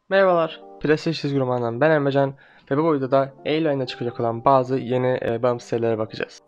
Merhabalar, Prestij çizgi romandan ben Emrecan ve bu videoda Eylül ayında çıkacak olan bazı yeni bağımsız serilere bakacağız.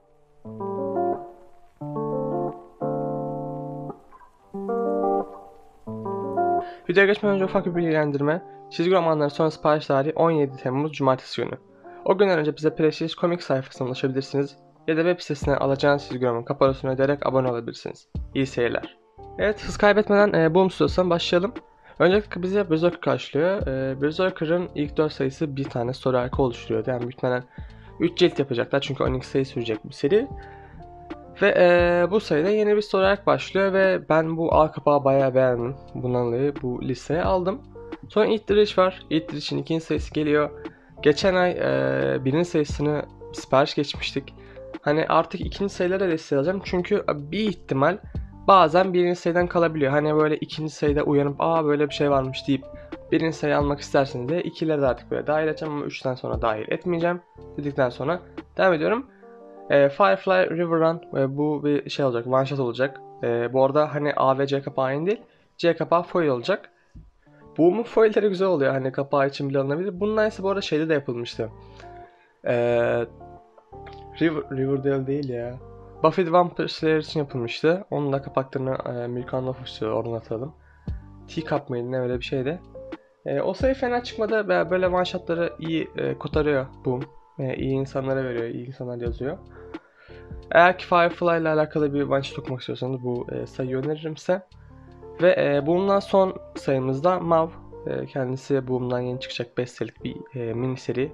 Videoya geçmeden önce ufak bir bilgilendirme. Çizgi romanların son sipariş tarihi 17 Temmuz Cumartesi günü. O günden önce bize Prestij Komik sayfasına ulaşabilirsiniz ya da web sitesine alacağınız çizgi romanın kaparosunu ödeyerek abone olabilirsiniz. İyi seyirler. Evet, hız kaybetmeden Boom Studios'tan başlayalım. Öncelikle bizi Berserker karşılıyor. Berserker'ın ilk 4 sayısı bir tane story arc oluşturuyordu. Yani muhtemelen 3 cilt yapacaklar çünkü 12 sayı sürecek bir seri. Ve bu sayıda yeni bir story arc başlıyor ve ben bu A kapağı bayağı beğendim. Bundan dolayı bu listeye aldım. Sonra Eat the Rich var. Eat the Rich'in ikinci sayısı geliyor. Geçen ay birinci sayısını sipariş geçmiştik. Hani artık ikinci sayılara listeye alacağım. Çünkü bir ihtimal bazen birinci sayıdan kalabiliyor. Hani böyle ikinci sayıda uyanıp böyle bir şey varmış deyip birinci sayı almak isterseniz de ikileri de artık böyle dahil edeceğim ama 3'ten sonra dahil etmeyeceğim. Dedikten sonra devam ediyorum. Firefly River Run bu bir şey olacak, one shot olacak. Bu arada hani A ve C kapağı aynı değil. C kapağı foil olacak. Boom'un foilleri güzel oluyor hani kapağı için bile alınabilir. Bunun aynısı bu arada şeyde de yapılmıştı. Ee, Riverdale değil ya. Buffy the Vampire Slayer için yapılmıştı. Onun da kapaklarını Milkan Lofus'u oradan atalım. Teacup mıydı ne öyle bir şeydi. O sayı fena çıkmadı. Böyle one shotları iyi kotarıyor Boom. İyi insanlara veriyor, iyi insanlar yazıyor. Eğer ki Firefly ile alakalı bir one shot okumak istiyorsanız bu sayıyı öneririm size. Ve Boom'dan son sayımızda Mav. Kendisi Boom'dan yeni çıkacak 5 serilik bir mini seri.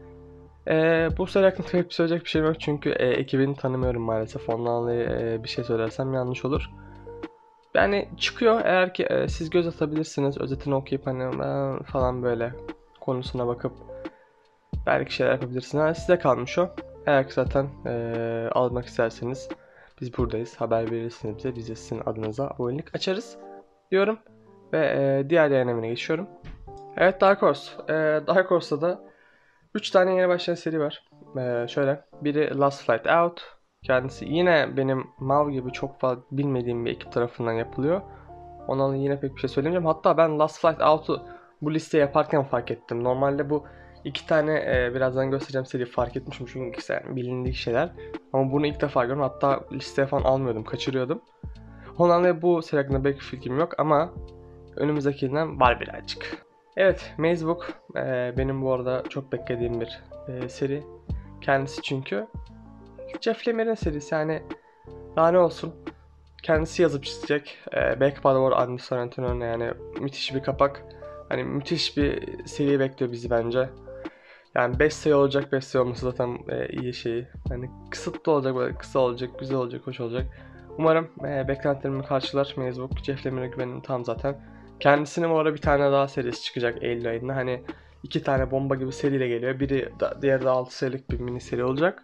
Bu seri hakkında pek söyleyecek bir şey yok çünkü ekibini tanımıyorum maalesef. Ondan dolayı bir şey söylersem yanlış olur. Yani çıkıyor eğer ki siz göz atabilirsiniz. Özetini okuyup hani falan böyle konusuna bakıp belki şeyler yapabilirsiniz. Yani size kalmış o. Eğer ki zaten almak isterseniz biz buradayız. Haber verirsiniz bize. Biz de sizin adınıza abonelik açarız diyorum. Ve diğer yayın evine geçiyorum. Evet, Dark Horse. Dark Horse'da da 3 tane yeni başlayan seri var. Şöyle. Biri Last Flight Out. Kendisi yine benim Mav gibi çok fazla bilmediğim bir ekip tarafından yapılıyor. Ondan yine pek bir şey söylemeyeceğim. Hatta ben Last Flight Out'u bu liste yaparken fark ettim. Normalde bu iki tane birazdan göstereceğim seri fark etmişim çünkü ikisi yani bilindik şeyler. Ama bunu ilk defa gördüm. Hatta listeye falan almıyordum, kaçırıyordum. Ondan dolayı bu seri hakkında pek bir fikrim yok ama önümüzdekinden var birazcık. Evet, Maze Book benim bu arada çok beklediğim bir seri. Kendisi çünkü Jeff Lemire'in serisi yani daha ne olsun. Kendisi yazıp çizecek. B kapağı var Andy Sorrento'nun yani müthiş bir kapak. Hani müthiş bir seri bekliyor bizi bence. Yani 5 sayı olacak, 5 sayı olması zaten iyi şeyi. Hani kısıtlı olacak, böyle kısa olacak, güzel olacak, hoş olacak. Umarım beklentilerimi karşılar. Mezbuk, Jeff Lemire'e güvenim tam zaten. Kendisinin bu ara bir tane daha serisi çıkacak Eylül ayında. Hani iki tane bomba gibi seriyle geliyor. Diğeri de 6 serilik bir mini seri olacak.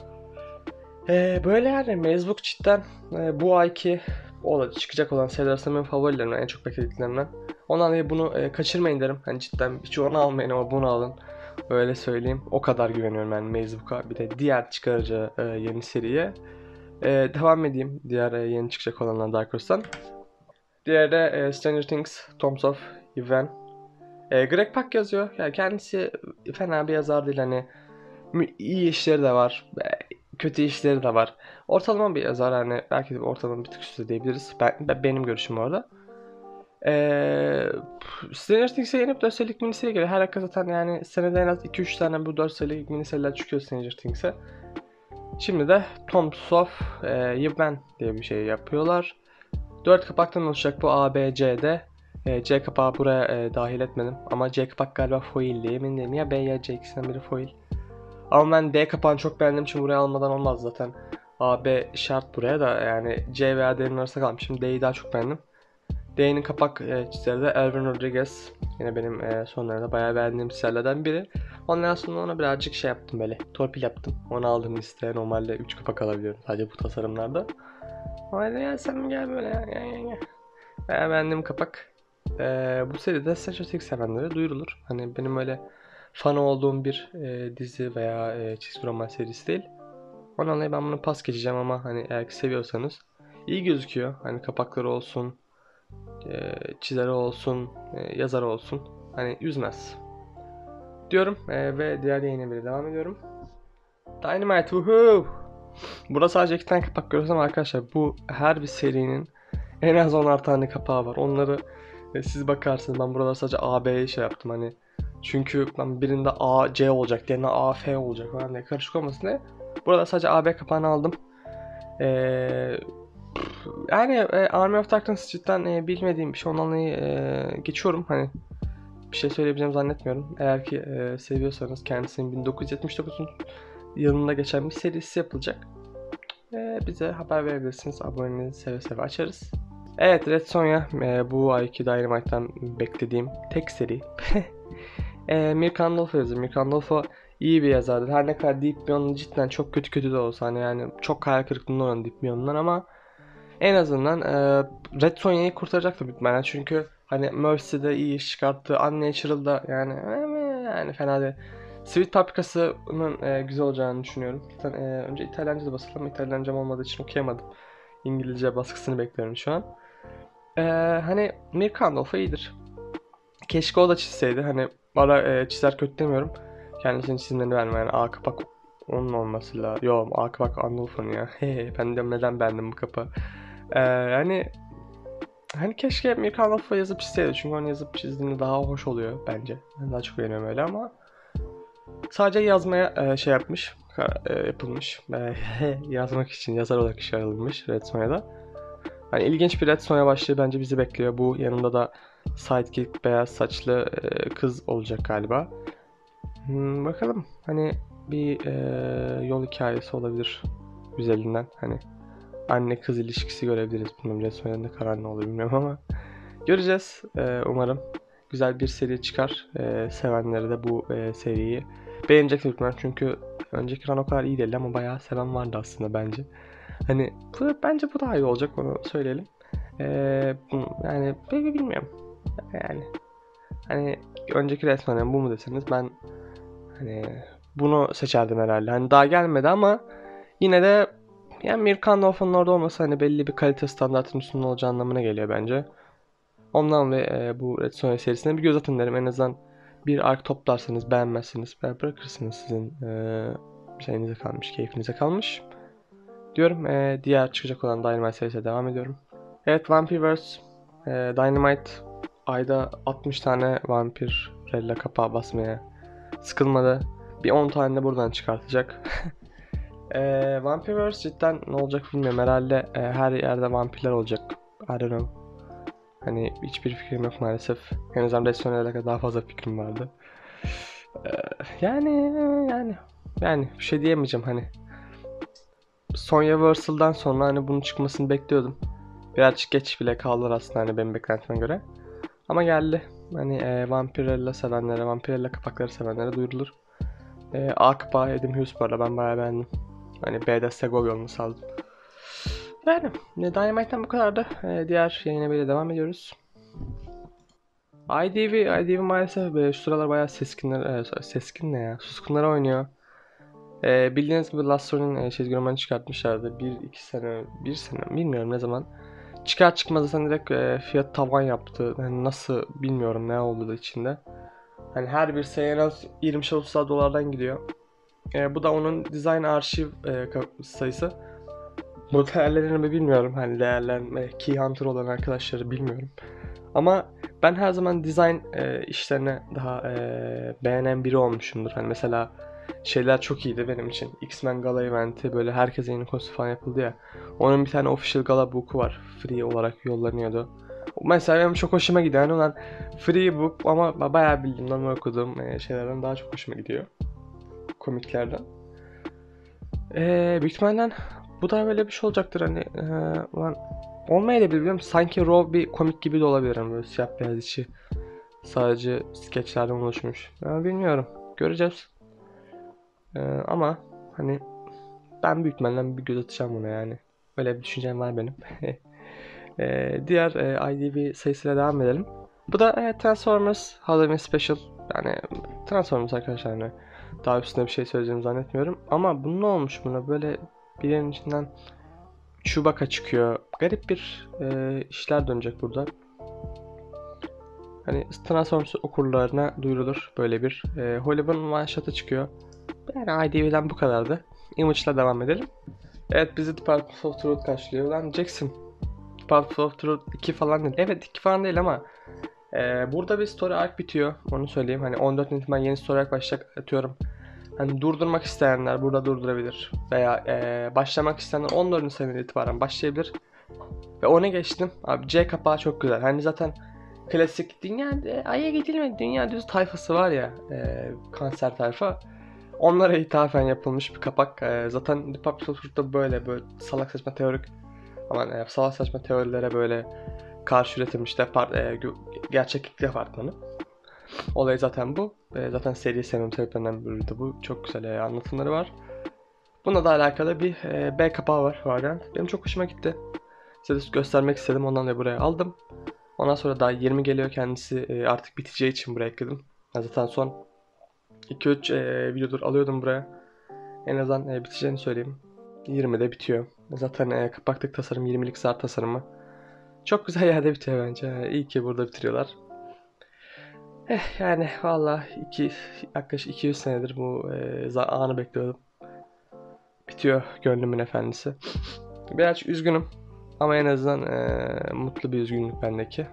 Böyle yani Mezbuk cidden bu ayki çıkacak olan seriler arasında benim favorilerimden, en çok beklediklerimden. Ondan dolayı bunu kaçırmayın derim. Hani cidden hiç onu almayın ama bunu alın. Öyle söyleyeyim. O kadar güveniyorum yani Mezbuk'a. Bir de diğer çıkaracağı yeni seriye. Devam edeyim diğer yeni çıkacak olanlar Dark Horse'tan. Diğeri de Stranger Things, Tombs of Event. Greg Pak yazıyor. Yani kendisi fena bir yazar değil hani. İyi işleri de var. Kötü işleri de var. Ortalama bir yazar hani belki de ortalama bir tık üstü diyebiliriz. Benim görüşüm orada. Stranger Things'e yeni bir 4 serilik miniseri geliyor. Her dakika zaten yani senede en az 2-3 tane bu 4 serilik miniseriler çıkıyor Stranger Things'e. Şimdi de Tombs of Yevben diye bir şey yapıyorlar. 4 kapaktan oluşacak bu A, B, C'de. C kapağı buraya dahil etmedim. Ama C kapak galiba foil diye emin değilim. Ya B ya C ikisinden biri foil. Ama ben D kapağını çok beğendiğim için buraya almadan olmaz zaten. A, B şart buraya da yani C veya D'nin arasında kalmışım. D'yi daha çok beğendim. D'nin kapak çizeri de Elvin Rodriguez. Yine benim sonlarında bayağı beğendiğim çizerlerden biri. Ondan sonra ona birazcık şey yaptım böyle. Torpil yaptım. Onu aldım listeye. Normalde 3 kapak alabiliyorum sadece bu tasarımlarda. Ama ya sen gel böyle ya. Bayağı beğendiğim kapak. Bu seride Stranger Things sevenlere duyurulur. Hani benim öyle fan olduğum bir dizi veya çizgi roman serisi değil. Ondan dolayı ben bunu pas geçeceğim ama hani eğer ki seviyorsanız iyi gözüküyor. Hani kapakları olsun, çizeri olsun, yazarı olsun. hani üzmez diyorum ve diğer yayına bile devam ediyorum. Dynamite, woohoo! Burada sadece 2 tane kapak görüyoruz ama arkadaşlar bu her bir serinin en az 10'ar tane kapağı var. Onları siz bakarsınız. Ben buralar sadece A, B'ye şey yaptım hani. Çünkü ben birinde A, C olacak, diğerinde A, F olacak falan diye karışık olmasın diye. Burada sadece A, B kapağını aldım. Yani Army of Darkness cidden bilmediğim bir şey. Ondan geçiyorum. Hani bir şey söyleyebileceğimi zannetmiyorum. Eğer ki seviyorsanız kendisinin 1979'un yılında geçen bir serisi yapılacak. Bize haber verebilirsiniz. Aboneliğinizi seve seve açarız. Evet, Red Sonja bu ayki Dynamite'dan beklediğim tek seri. Mirka Andolfo yazıyor. Mirka Andolfo iyi bir yazardır. Her ne kadar Deep Beyond'un cidden çok kötü de olsa hani yani çok hayal kırıklığına uğradı Deep Beyond'dan ama en azından Red Sonja'yı kurtaracaktır muhtemelen çünkü hani Mercy'de iyi iş çıkarttı. Unnatural'da yani fena değil. Sweet Paprika'sının güzel olacağını düşünüyorum. Önce İtalyanca da basalım. İtalyancam olmadığı için okuyamadım. İngilizce baskısını bekliyorum şu an. Hani Mirka Andolfo iyidir. Keşke o da çizseydi. Hani çizer kötü demiyorum. Kendisinin çizimlerini vermem. Yani A kapak onun olması lazım. Yo, A kapak Andolfo'nun ya. Ben de neden beğendim bu kapağı. Hani keşke Mirka Andolfo yazıp çizseydi. Çünkü onu yazıp çizdiğinde daha hoş oluyor bence. Ben daha çok beğeniyorum öyle ama sadece yazmaya şey yapmış. Yapılmış. Yazmak için yazar olarak işe alınmış Red Sonja'da. Hani ilginç bir Red Sonja başlığı bence bizi bekliyor. Bu yanında da sidekick beyaz saçlı kız olacak galiba. Bakalım hani bir yol hikayesi olabilir güzelinden. Hani anne kız ilişkisi görebiliriz. Bilmiyorum Red Sonja'nın ne karar ne olur bilmiyorum ama göreceğiz. Umarım güzel bir seri çıkar. Sevenleri de bu seriyi beğenecek lütfen çünkü önceki run o kadar iyi değil ama bayağı seven vardı aslında bence. Hani bence bu daha iyi olacak, onu söyleyelim. Yani bilmiyorum. Yani hani önceki resmen bu mu deseniz ben hani bunu seçerdim herhalde. Hani daha gelmedi ama yine de yani Mirka Andolfo'nun orada olması hani belli bir kalite standartının üstünde olacağı anlamına geliyor bence. Ondan ve bu Red Sonja serisine bir göz atın derim. En azından bir ark toplarsanız beğenmezsiniz veya bırakırsınız, sizin şeyinize kalmış, keyfinize kalmış diyorum. Diğer çıkacak olan Dynamite serisine devam ediyorum. Evet, Vampirverse Dynamite ayda 60 tane vampirella kapağı basmaya sıkılmadı. Bir 10 tane de buradan çıkartacak. Vampirverse cidden ne olacak bilmiyorum. Herhalde her yerde vampirler olacak. I don't know. Hani hiçbir fikrim yok maalesef. Henüz Red Sonja'yla alakalı daha fazla fikrim vardı. Ee, yani bir şey diyemeyeceğim hani. Sonjaverse'dan sonra hani bunun çıkmasını bekliyordum. Birazcık geç bile kaldılar aslında hani benim beklentime göre. Ama geldi. Hani Vampirella sevenlere, Vampirella kapakları sevenlere duyurulur. A kapağı Adam Hughes bu arada ben bayağı beğendim. Hani B'de Segovia olması lazım. Yani Dynamite'den bu kadar da diğer yayına bile devam ediyoruz. IDV maalesef şu sıralar bayağı seskin ne ya? Suskunlara oynuyor. Bildiğiniz gibi Last Story'nin çizgi romanı çıkartmışlardı. 1 sene bilmiyorum ne zaman. Çıkar çıkmaz zaten direkt fiyat tavan yaptı. Yani nasıl bilmiyorum ne oldu da içinde. Hani her bir sayı en az 20-30 dolardan gidiyor. Bu da onun design arşiv sayısı. Bu değerlerini mi bilmiyorum. Hani değerlenme, key hunter olan arkadaşları bilmiyorum. Ama ben her zaman design işlerine daha beğenen biri olmuşumdur. Hani mesela şeyler çok iyiydi benim için. X-Men Gala eventi böyle herkese yeni kostüm falan yapıldı ya. Onun bir tane official gala book'u var. Free olarak yollanıyordu. Mesela benim çok hoşuma gidiyor. Yani olan free book ama bayağı bildiğim, normal okuduğum şeylerden daha çok hoşuma gidiyor. Komiklerden. Büyük ihtimalle bu da böyle bir şey olacaktır hani. Ulan olmayabilir biliyorum. Sanki Raw bir komik gibi de olabilir. Hani böyle siyah beyaz içi. Sadece skeçlerden oluşmuş. Bilmiyorum. Göreceğiz. Ama hani ben büyük ihtimalle bir göz atacağım buna yani. Öyle bir düşüncem var benim. Diğer IDV sayısıyla devam edelim. Bu da Transformers Halloween Special. Yani Transformers arkadaşlar hani daha üstüne bir şey söyleyeceğimi zannetmiyorum. Ama bunun ne olmuş buna? Böyle birinin içinden Chewbacca çıkıyor. Garip bir işler dönecek burada. Hani Transformers okurlarına duyurulur böyle bir. Hollywood'un one shot'ı çıkıyor. Yani IDV'den bu kadardı. Image'la devam edelim. Evet, bizi Department of Truth karşılıyor. Lan Jackson, Department of Truth 2 falan değil. Evet, 2 falan değil ama burada bir story arc bitiyor. Onu söyleyeyim. Hani 14 itibaren yeni story arc başlayacak, atıyorum. Hani durdurmak isteyenler burada durdurabilir. Veya başlamak isteyenler 14. seviyeden itibaren başlayabilir. Ve ona geçtim. Abi C kapağı çok güzel. Hani zaten klasik dünya Ay'a gidilmedi. Dünya düz tayfası var ya. Kanser tayfa. Onlara ithafen yapılmış bir kapak. Zaten Department of Truth'ta böyle salak saçma teorik salak saçma teorilere böyle karşı üretilmiş gerçeklikle apartmanı. Olay zaten bu. Zaten seri sevmem sebeplerinden biri de bu. Çok güzel anlatımları var. Bununla da alakalı bir B kapağı var variant. Benim çok hoşuma gitti. Size göstermek istedim. Ondan da buraya aldım. Ondan sonra daha 20 geliyor, kendisi artık biteceği için buraya ekledim. Zaten son 2-3 videodur alıyordum buraya. En azından biteceğini söyleyeyim. 20'de bitiyor. Zaten kapaklık tasarım 20'lik zar tasarımı. Çok güzel yerde bitiyor bence. İyi ki burada bitiriyorlar. Yani valla yaklaşık 200 senedir bu anı bekliyordum. Bitiyor gönlümün efendisi. Birazcık üzgünüm. Ama en azından mutlu bir üzgünlük bendeki.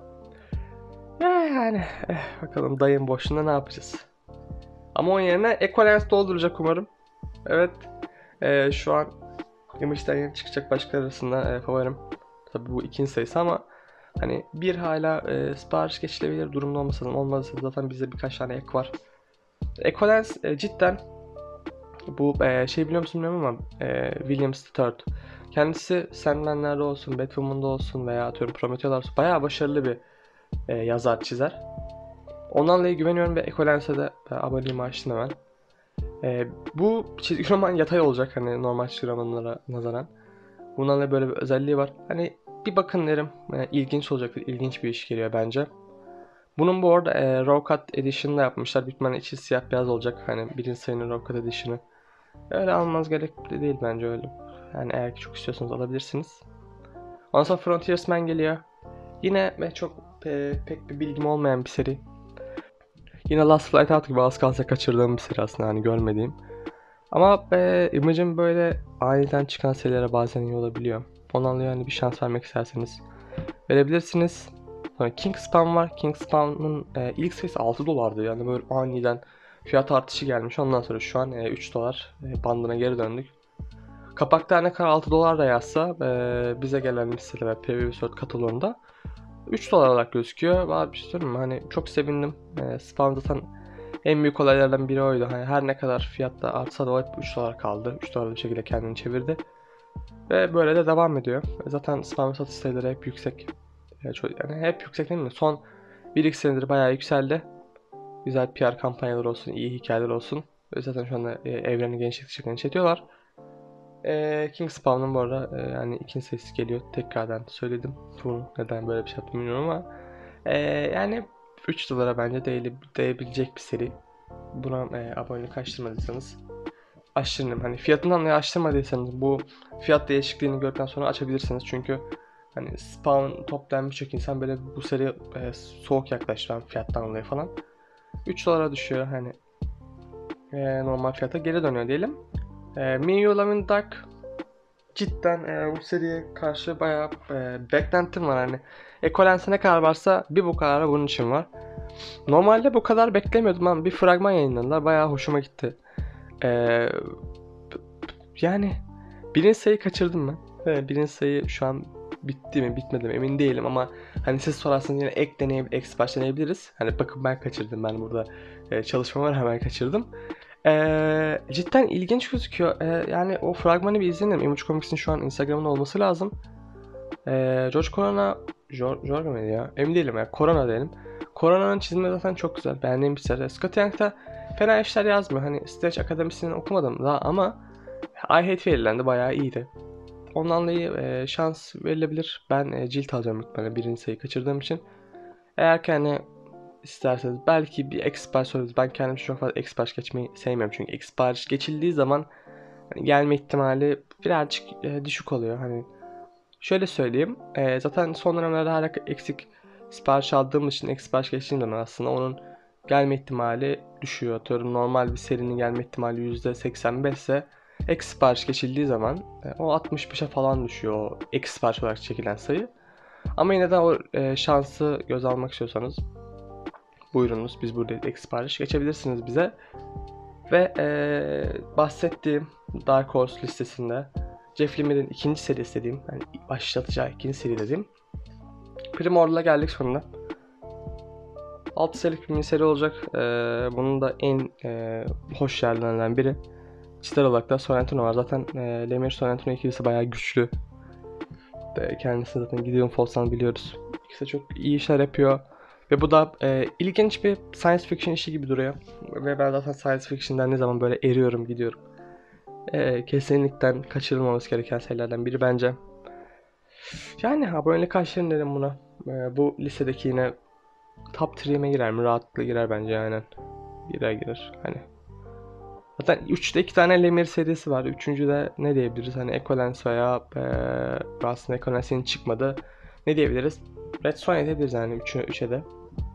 Yani bakalım dayım boşluğunda ne yapacağız. Ama onun yerine Equalens dolduracak umarım. Evet. Şu an Image'den yeni çıkacak başka arasında favorim. Tabii bu ikinci sayısı ama hani bir hala sipariş geçilebilir durumda olmazsa zaten bizde birkaç tane ek var. Equalens cidden bu biliyor musun bilmiyorum ama Williams III. Kendisi Sandman'lerde olsun, Batwoman'da olsun veya atıyorum Prometheus'da olsun bayağı başarılı bir yazar çizer. Ondan dolayı güveniyorum ve Equalens'e de aboneliğimi açtım hemen. Bu çizgi roman yatay olacak hani normal çizgi romanlara nazaran. Bundan da böyle bir özelliği var. Hani bir bakın derim. İlginç olacaktır. İlginç bir iş geliyor bence. Bunun bu arada Raw Cut Edition'da yapmışlar. Büyük ihtimalle içi siyah beyaz olacak. Hani birinci sayının Raw Cut Edition'ı. Öyle almanız gerekli değil bence öyle. Yani eğer ki çok istiyorsanız alabilirsiniz. Ondan sonra Frontiersman geliyor. Yine çok pek bir bilgim olmayan bir seri. Yine Last Flight Out gibi az kalsa kaçırdığım bir seri aslında hani görmediğim. Ama Image'in böyle aniden çıkan serilere bazen iyi olabiliyor. Ondan dolayı yani bir şans vermek isterseniz verebilirsiniz. Sonra Kingspan var. Kingspan'ın ilk sayısı 6 dolardı. Yani böyle aniden fiyat artışı gelmiş. Ondan sonra şu an 3 dolar bandına geri döndük. Kapakta ne kadar 6 dolar da yazsa bize gelen listede ve preview kataloğunda 3 dolar olarak gözüküyor. Var bir şey söyleyeyim mi? Hani çok sevindim. Spawn zaten en büyük olaylardan biri oydu. Hani her ne kadar fiyatta artsa da o hep 3 dolar kaldı. 3 dolar bir şekilde kendini çevirdi. Ve böyle de devam ediyor. Zaten spam satış sayıları hep yüksek. Yani hep yüksek değil mi? Son 1-2 senedir bayağı yükseldi. Güzel PR kampanyaları olsun, iyi hikayeler olsun. Ve zaten şu anda evreni genişletiyorlar. King Spawn'un bu arada yani ikinci sayısı geliyor. Tekrardan söyledim. Bunu neden böyle bir şey yaptım bilmiyorum ama yani 3 dolara bence değebilecek bir seri. Buna abonelik açtırmadıysanız açtırın. Hani fiyatından dolayı açtırmadıysanız bu fiyat değişikliğini gördükten sonra açabilirsiniz. Çünkü hani Spawn toplayan birçok insan böyle bu seri soğuk yaklaştı fiyattan dolayı falan. 3 dolara düşüyor hani normal fiyata geri dönüyor diyelim. Me You Love in Dark cidden bu seriye karşı bayağı beklentim var hani. Equalence'e ne kadar varsa bir bu kadar bunun için var. Normalde bu kadar beklemiyordum ama bir fragman yayınladılar. Bayağı hoşuma gitti. Yani birinci sayı kaçırdım ben. Birinci sayı şu an bitti mi bitmedi mi emin değilim ama hani siz sorarsanız yine ek başlayabiliriz. Hani bakın ben kaçırdım, ben burada çalışma var hemen kaçırdım. Cidden ilginç gözüküyor. Yani o fragmanı bir izleyelim. Image Comics'in şu an Instagram'ın olması lazım. George mıydı ya? Emin değilim ya. Corona diyelim. Corona'nın çizimi zaten çok güzel. Beğendiğim bir seri. Scott Young da fena işler yazmıyor. Hani Stretch Akademisi'ni okumadım daha ama I Hate Fairyland'de bayağı iyiydi. Ondan dolayı şans verilebilir. Ben cilt alacağım muhtemelen birinci sayıyı kaçırdığım için. Eğer ki hani isterseniz belki bir expert sorarız. Ben kendim çok fazla expert geçmeyi sevmiyorum. Çünkü expert geçildiği zaman hani gelme ihtimali birazcık düşük oluyor. Hani şöyle söyleyeyim. Zaten son dönemlerde hala eksik sipariş aldığım için ek sipariş geçtiğim zaman aslında onun gelme ihtimali düşüyor. Atıyorum normal bir serinin gelme ihtimali %85 ise ek sipariş geçildiği zaman o 65'e falan düşüyor o ek sipariş olarak çekilen sayı. Ama yine de o şansı göz almak istiyorsanız buyurunuz, biz burada ek sipariş geçebilirsiniz bize. Ve bahsettiğim Dark Horse listesinde Jeff Lemire'in ikinci serisi dediğim, yani başlatacağı ikinci seri dediğim Primordial'a geldik sonunda. 6 serilik bir mini seri olacak. Bunun da en hoş yerlerinden biri. Çizer olarak da Sorrentino var. Zaten Lemire Sorrentino ikilisi bayağı güçlü. Kendisi zaten Gideon Fals'tan biliyoruz. İkisi de çok iyi işler yapıyor. Ve bu da ilginç bir science fiction işi gibi duruyor. Ve ben zaten science fiction'dan ne zaman böyle eriyorum gidiyorum. Kesinlikle kaçırılmaması gereken şeylerden biri bence. Yani abonelik kaçların dedim buna. Bu listedeki yine top 3'e girer mi? Rahatlıkla girer bence yani. Girer. Hani zaten 3'te 2 tane Lemire serisi var. 3.'de ne diyebiliriz? Hani Ecolens veya aslında Ecolens yeni çıkmadı. Ne diyebiliriz? Red Sonja diyebiliriz yani 3'e de.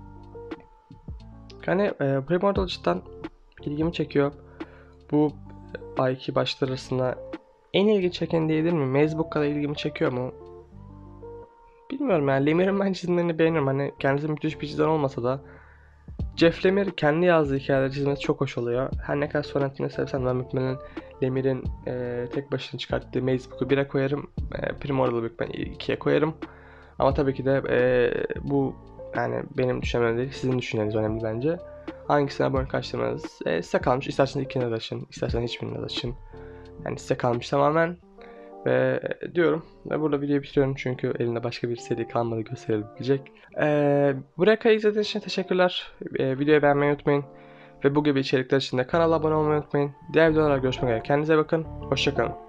Yani Primordial cidden ilgimi çekiyor. Bu ayki başlar arasında en ilgi çeken diyebilir miyim? Maze bu kadar ilgimi çekiyor mu? Bilmiyorum yani. Lemire'in ben çizimlerini beğeniyorum. Hani kendisi müthiş bir çizer olmasa da Jeff Lemire kendi yazdığı hikayeleri çizmesi çok hoş oluyor. Her ne kadar Sorrentino'yu sevsem ben muhtemelen Lemire'in tek başına çıkarttığı Maze Book'u 1'e koyarım. Primordial Book ben 2'ye koyarım. Ama tabii ki de bu yani benim düşünmem değil, sizin düşünceniz önemli bence. Hangisine abone kaçtırmanız size kalmış. İsterseniz ikine de açın, isterseniz hiçbirine de açın. Yani size kalmış tamamen. Ve diyorum ve burada videoyu bitiriyorum çünkü elimde başka bir seri kalmadı gösterilebilecek. Buraya kadar izlediğiniz için teşekkürler. Videoyu beğenmeyi unutmayın. Ve bu gibi içerikler için de kanala abone olmayı unutmayın. Diğer videolarda görüşmek üzere. Kendinize bakın. Hoşçakalın.